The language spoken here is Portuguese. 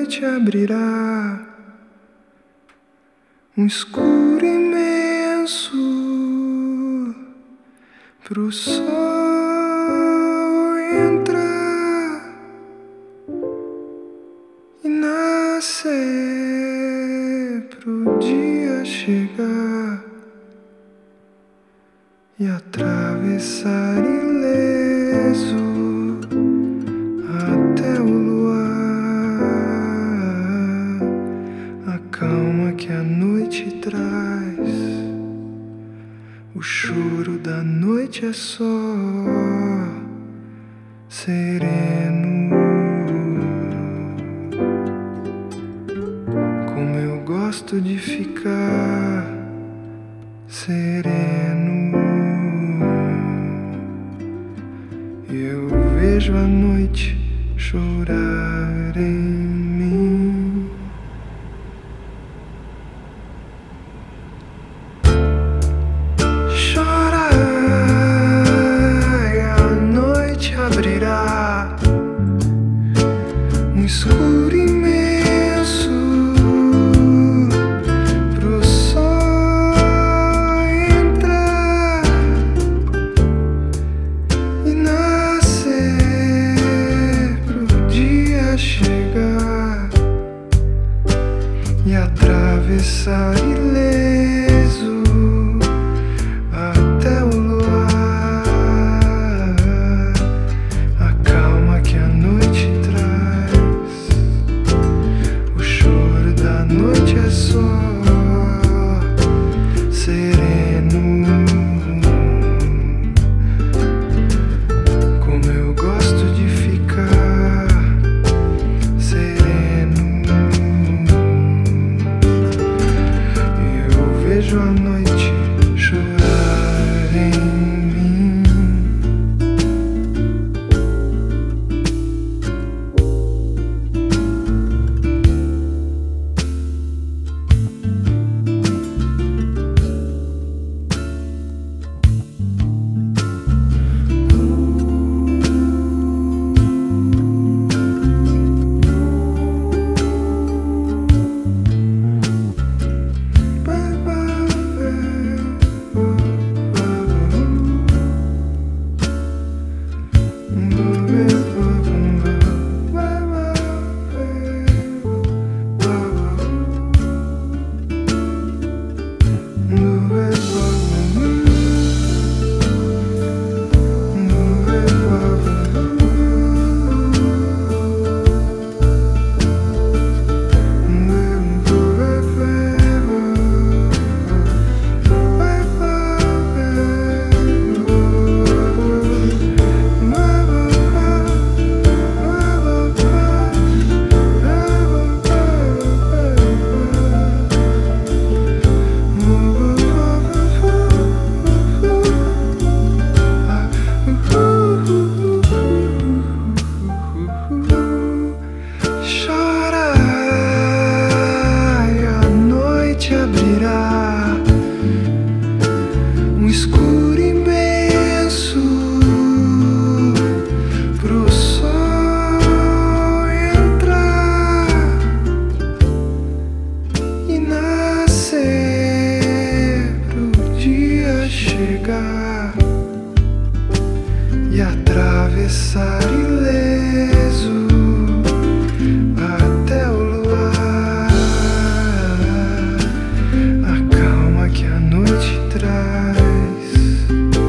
noite abrirá um escuro imenso pro sol entrar e nascer, pro dia chegar e atravessar ileso até o luar. A calma que a noite traz, o choro da noite é só sereno. Como eu gosto de ficar sereno. Eu vejo a noite chorar em mim. Chora e a noite abrirá um escuro imenso pro sol entrar e nascer, pro dia chegar e atravessar ileso até o luar. A calma que a noite traz, o choro da noite é só sereno. Como eu gosto de ficar sereno. Eu vejo a noite chorar em mim. Chora e a noite abrirá um escuro imenso pro sol entrar e nascer, pro dia chegar e atravessar ileso até o luar. A calma que a noite traz,